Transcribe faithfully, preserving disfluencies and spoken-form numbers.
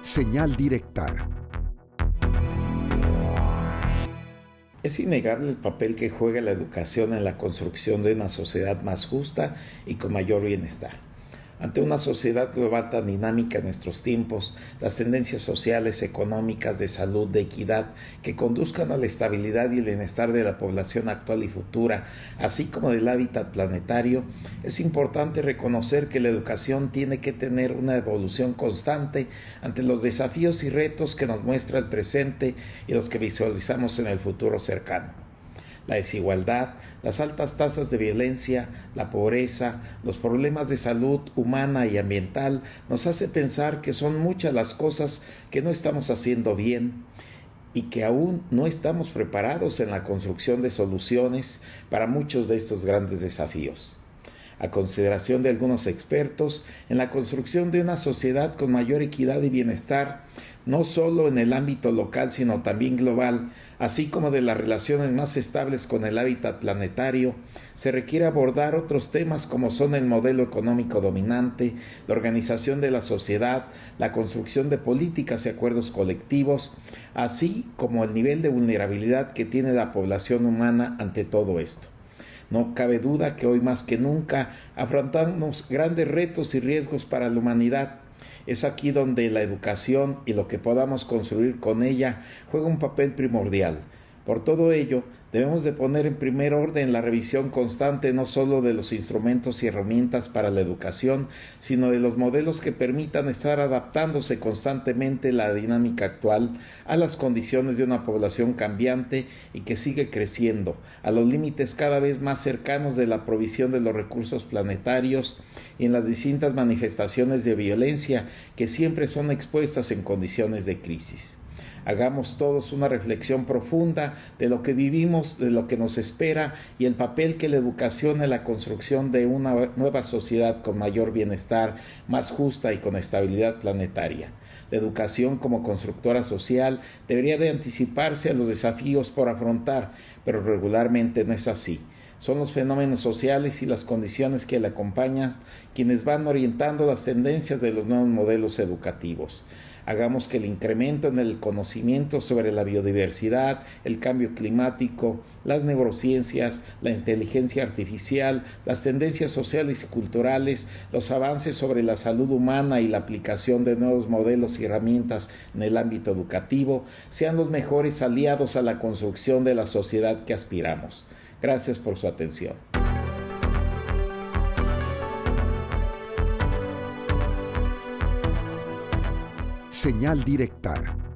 Señal directa. Es innegable el papel que juega la educación en la construcción de una sociedad más justa y con mayor bienestar. Ante una sociedad global tan dinámica en nuestros tiempos, las tendencias sociales, económicas, de salud, de equidad, que conduzcan a la estabilidad y el bienestar de la población actual y futura, así como del hábitat planetario, es importante reconocer que la educación tiene que tener una evolución constante ante los desafíos y retos que nos muestra el presente y los que visualizamos en el futuro cercano. La desigualdad, las altas tasas de violencia, la pobreza, los problemas de salud humana y ambiental nos hace pensar que son muchas las cosas que no estamos haciendo bien y que aún no estamos preparados en la construcción de soluciones para muchos de estos grandes desafíos. A consideración de algunos expertos, en la construcción de una sociedad con mayor equidad y bienestar, no solo en el ámbito local sino también global, así como de las relaciones más estables con el hábitat planetario, se requiere abordar otros temas como son el modelo económico dominante, la organización de la sociedad, la construcción de políticas y acuerdos colectivos, así como el nivel de vulnerabilidad que tiene la población humana ante todo esto. No cabe duda que hoy más que nunca afrontamos grandes retos y riesgos para la humanidad. Es aquí donde la educación y lo que podamos construir con ella juega un papel primordial. Por todo ello, debemos de poner en primer orden la revisión constante no solo de los instrumentos y herramientas para la educación, sino de los modelos que permitan estar adaptándose constantemente la dinámica actual a las condiciones de una población cambiante y que sigue creciendo, a los límites cada vez más cercanos de la provisión de los recursos planetarios y en las distintas manifestaciones de violencia que siempre son expuestas en condiciones de crisis. Hagamos todos una reflexión profunda de lo que vivimos, de lo que nos espera y el papel que la educación en la construcción de una nueva sociedad con mayor bienestar, más justa y con estabilidad planetaria. La educación como constructora social debería de anticiparse a los desafíos por afrontar, pero regularmente no es así. Son los fenómenos sociales y las condiciones que la acompañan quienes van orientando las tendencias de los nuevos modelos educativos. Hagamos que el incremento en el conocimiento sobre la biodiversidad, el cambio climático, las neurociencias, la inteligencia artificial, las tendencias sociales y culturales, los avances sobre la salud humana y la aplicación de nuevos modelos y herramientas en el ámbito educativo sean los mejores aliados a la construcción de la sociedad que aspiramos. Gracias por su atención. Señal directa.